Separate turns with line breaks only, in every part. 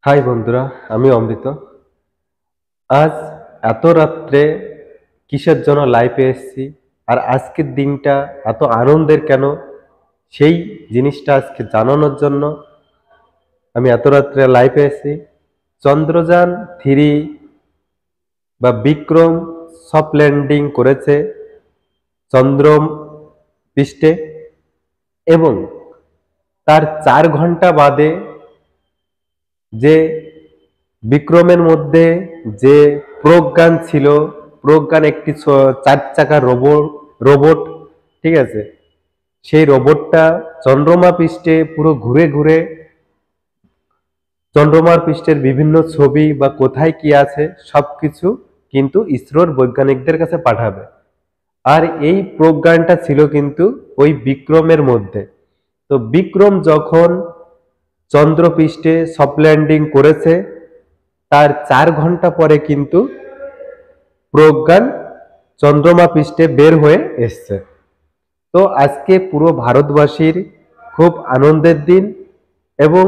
High বন্ধুরা, আমি অমৃত। আজ এত রাত্রে কিসের জন্য লাইভে এসেছি আর আজকের দিনটা এত আনন্দের কেন, সেই জিনিসটা আজকে জানানোর জন্য আমি এত রাত্রে লাইভে এসেছি। চন্দ্রযান 3 বা বিক্রম সফট ল্যান্ডিং করেছে চন্দ্র পৃষ্ঠে, এবং তার 4 ঘন্টা বাদে যে বিক্রমের মধ্যে যে প্রজ্ঞান ছিল, প্রজ্ঞান একটি 4 চাকার রোবট, ঠিক আছে। সেই রোবটটা চন্দ্রমা পৃষ্ঠে পুরো ঘুরে ঘুরে চন্দ্রমার পৃষ্ঠের বিভিন্ন ছবি বা কোথায় কি আছে সবকিছু কিন্তু ইসরোর বৈজ্ঞানিকদের কাছে পাঠাবে। আর এই প্রজ্ঞানটা ছিল কিন্তু ওই বিক্রমের মধ্যে। তো বিক্রম যখন চন্দ্রপৃষ্ঠে সফট ল্যান্ডিং করেছে, তার 4 ঘন্টা পরে কিন্তু প্রজ্ঞান চন্দ্রমা পৃষ্ঠে বের হয়ে এসছে। তো আজকে পুরো ভারতবাসীর খুব আনন্দের দিন, এবং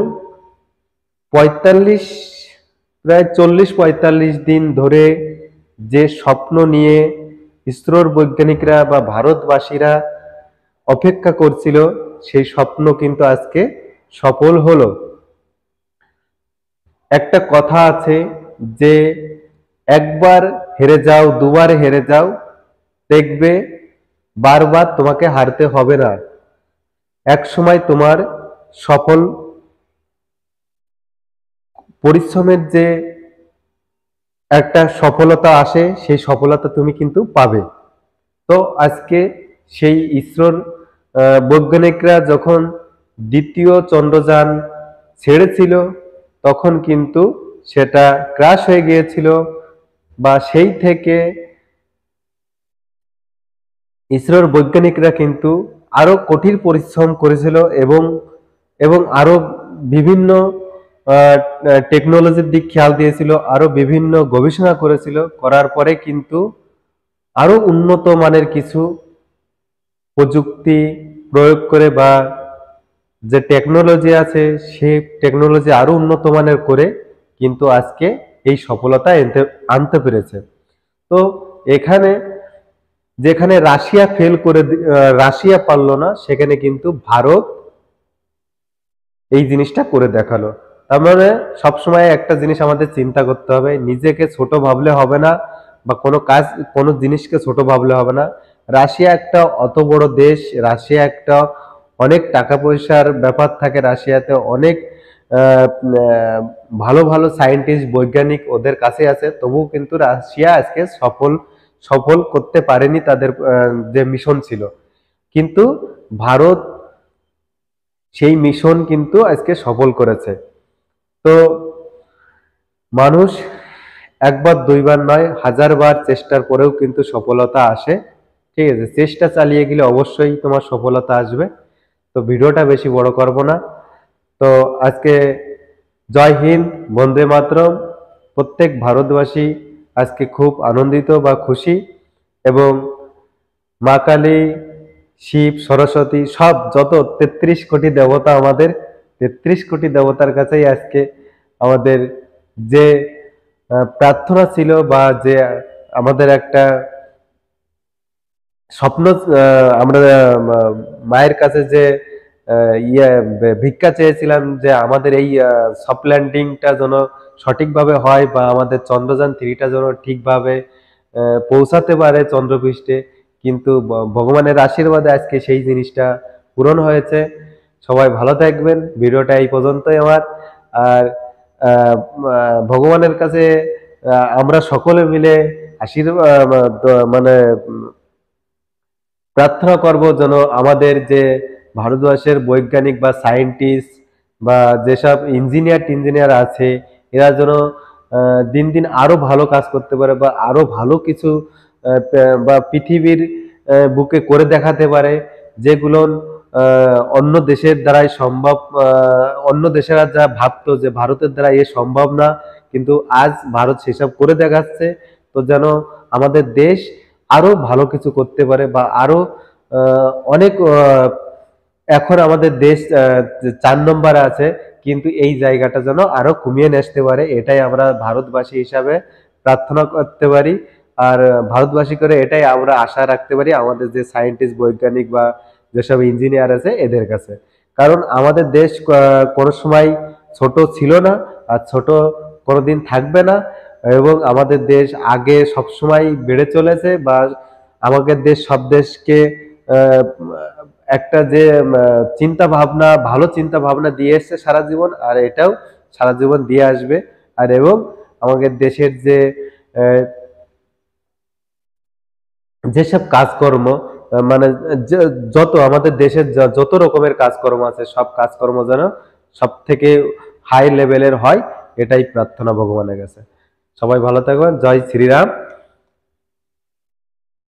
45 প্রায় 40-45 দিন ধরে যে স্বপ্ন নিয়ে ইসরোর বৈজ্ঞানিকরা বা ভারতবাসীরা অপেক্ষা করছিল, সেই স্বপ্ন কিন্তু আজকে সফল হলো। একটা কথা আছে যে একবার হেরে যাও, দুবার হেরে যাও, দেখবে বারবার তোমাকে হারতে হবে না। এক সময় তোমার সফল পরিশ্রমের যে একটা সফলতা আসে, সেই সফলতা তুমি কিন্তু পাবে। তো আজকে সেই ইসরোর বৈজ্ঞানিকরা যখন দ্বিতীয় চন্দ্রযান ছেড়েছিল, তখন কিন্তু সেটা ক্র্যাশ হয়ে গিয়েছিল, বা সেই থেকে ইসরোর বৈজ্ঞানিকরা কিন্তু আরো কঠিন পরিশ্রম করেছিল, এবং এবং আরো বিভিন্ন টেকনোলজির দিক খেয়াল দিয়েছিল, আরো বিভিন্ন গবেষণা করেছিল। করার পরে কিন্তু আরো উন্নত মানের কিছু প্রযুক্তি প্রয়োগ করে বা যে টেকনোলজি আছে সেই টেকনোলজি আরো উন্নত মানের করে কিন্তু আজকে এই সফলতা আনতে পেরেছে। তো এখানে যেখানে রাশিয়া ফেল করে রাশিয়া পারলো না, সেখানে কিন্তু ভারত এই জিনিসটা করে দেখালো। তার মানে সবসময় একটা জিনিস আমাদের চিন্তা করতে হবে, নিজেকে ছোট ভাবলে হবে না, বা কোনো কাজ কোনো জিনিসকে ছোট ভাবলে হবে না। রাশিয়া একটা অত বড় দেশ, রাশিয়া একটা অনেক টাকা পয়সার ব্যাপার থাকে, রাশিয়াতে অনেক ভালো ভালো সায়েন্টিস্ট বৈজ্ঞানিক ওদের কাছে আছে, তবুও কিন্তু রাশিয়া আজকে সফল সফল করতে পারেনি তাদের যে মিশন ছিল। কিন্তু ভারত সেই মিশন কিন্তু আজকে সফল করেছে। তো মানুষ একবার দুইবার নয়, 1000বার চেষ্টার পরেও কিন্তু সফলতা আসে, ঠিক আছে। চেষ্টা চালিয়ে গেলে অবশ্যই তোমার সফলতা আসবে। তো ভিডিওটা বেশি বড় করব না। তো আজকে জয় হিন্দ, বন্দে মাতরম। প্রত্যেক ভারতবাসী আজকে খুব আনন্দিত বা খুশি, এবং মা কালী, শিব, সরস্বতী সব যত 33 কোটি দেবতা, আমাদের 33 কোটি দেবতার কাছেই আজকে আমাদের যে প্রার্থনা ছিল, বা যে আমাদের একটা স্বপ্ন, আমরা মায়ের কাছে যে ভিক্ষা চেয়েছিলাম যে আমাদের এই সফট ল্যান্ডিংটা যেন সঠিকভাবে হয়, বা আমাদের চন্দ্রযান 3টা যেন ঠিকভাবে পৌঁছাতে পারে চন্দ্রপৃষ্ঠে, কিন্তু ভগবানের আশীর্বাদে আজকে সেই জিনিসটা পূরণ হয়েছে। সবাই ভালো থাকবেন। ভিডিওটা এই পর্যন্তই আমার। আর ভগবানের কাছে আমরা সকলে মিলে আশীর্বাদ মানে প্রার্থনা করব যেন আমাদের যে ভারতবর্ষের বৈজ্ঞানিক বা সায়েন্টিস্ট বা যেসব ইঞ্জিনিয়ার আছে, এরা যেন দিন দিন আরো ভালো কাজ করতে পারে, বা আরো ভালো কিছু বা পৃথিবীর বুকে করে দেখাতে পারে, যেগুলো অন্য দেশের দ্বারাই সম্ভব। অন্য দেশেরা যা ভাবতো যে ভারতের দ্বারা এ সম্ভব না, কিন্তু আজ ভারত সেসব করে দেখাচ্ছে। তো যেন আমাদের দেশ আরো ভালো কিছু করতে পারে, বা আরো অনেক এখন আমাদের দেশ 4 নম্বরে আছে, কিন্তু এই জায়গাটা যেন আরো কমিয়ে নিয়ে আসতে পারে, এটাই আমরা ভারতবাসী হিসাবে প্রার্থনা করতে পারি। আর ভারতবাসী করে এটাই আমরা আশা রাখতে পারি আমাদের যে সায়েন্টিস্ট, বৈজ্ঞানিক বা যেসব ইঞ্জিনিয়ার আছে এদের কাছে। কারণ আমাদের দেশ কোনো সময় ছোট ছিল না, আর ছোট কোনোদিন থাকবে না। এবং আমাদের দেশ আগে সবসময় বেড়ে চলেছে, বা আমাদের দেশ সব দেশকে আহ, একটা যে চিন্তা ভাবনা, ভালো চিন্তা ভাবনা দিয়ে এসছে সারা জীবন, আর এটাও সারা জীবন দিয়ে আসবে। আর এবং আমাদের দেশের যে আহ, যেসব কাজকর্ম, মানে যত আমাদের দেশের যত রকমের কাজকর্ম আছে, সব কাজকর্ম যেন সব থেকে হাই লেভেলের হয়, এটাই প্রার্থনা ভগবানের কাছে। সবাই ভালো থাকবেন। জয় শ্রীরাম।